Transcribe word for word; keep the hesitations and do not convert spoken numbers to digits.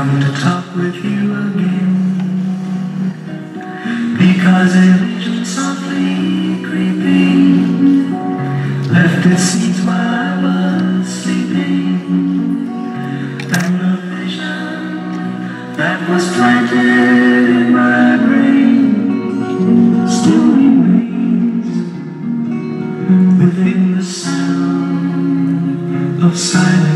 come to talk with you again, because a vision softly creeping left its seeds while I was sleeping, and the vision that was planted in my brain still remains within the sound of silence.